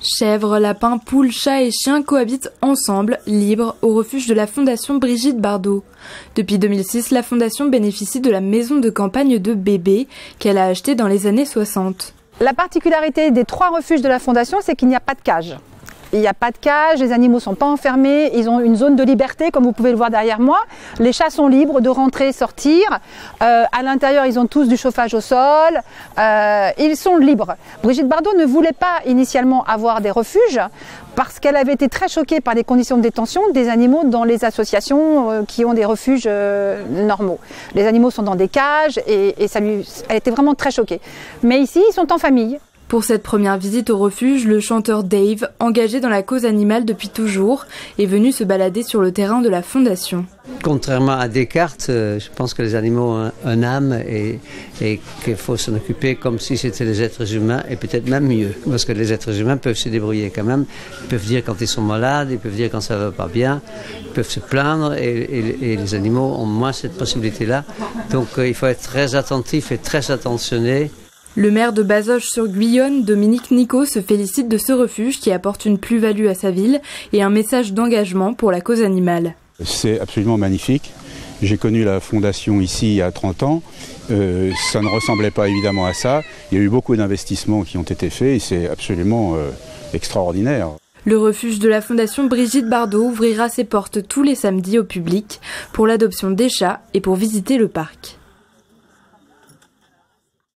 Chèvres, lapins, poules, chats et chiens cohabitent ensemble, libres, au refuge de la Fondation Brigitte Bardot. Depuis 2006, la Fondation bénéficie de la maison de campagne de Bébé qu'elle a achetée dans les années 60. La particularité des 3 refuges de la Fondation, c'est qu'il n'y a pas de cage. Il n'y a pas de cage, les animaux ne sont pas enfermés, ils ont une zone de liberté comme vous pouvez le voir derrière moi. Les chats sont libres de rentrer et sortir. À l'intérieur, ils ont tous du chauffage au sol. Ils sont libres. Brigitte Bardot ne voulait pas initialement avoir des refuges parce qu'elle avait été très choquée par les conditions de détention des animaux dans les associations qui ont des refuges normaux. Les animaux sont dans des cages et elle était vraiment très choquée. Mais ici, ils sont en famille. Pour cette première visite au refuge, le chanteur Dave, engagé dans la cause animale depuis toujours, est venu se balader sur le terrain de la Fondation. Contrairement à Descartes, je pense que les animaux ont une âme et qu'il faut s'en occuper comme si c'était les êtres humains et peut-être même mieux. Parce que les êtres humains peuvent se débrouiller quand même. Ils peuvent dire quand ils sont malades, ils peuvent dire quand ça ne va pas bien, ils peuvent se plaindre et les animaux ont moins cette possibilité-là. Donc il faut être très attentif et très attentionné. Le maire de Bazoches-sur-Guyonne, Dominique Nicot, se félicite de ce refuge qui apporte une plus-value à sa ville et un message d'engagement pour la cause animale. C'est absolument magnifique. J'ai connu la fondation ici il y a 30 ans. Ça ne ressemblait pas évidemment à ça. Il y a eu beaucoup d'investissements qui ont été faits et c'est absolument extraordinaire. Le refuge de la Fondation Brigitte Bardot ouvrira ses portes tous les samedis au public pour l'adoption des chats et pour visiter le parc.